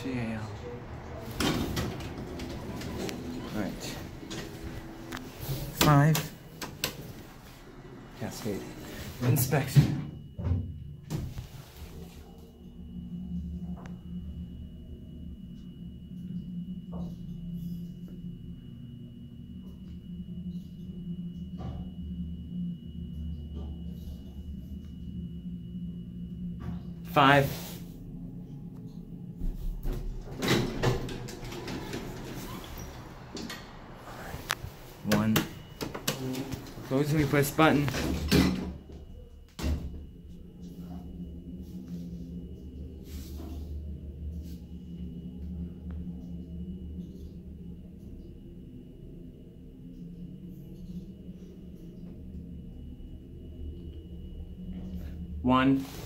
GAL. Alright. 5. Cascade. Inspection. Five. 1. Close and we press button. One.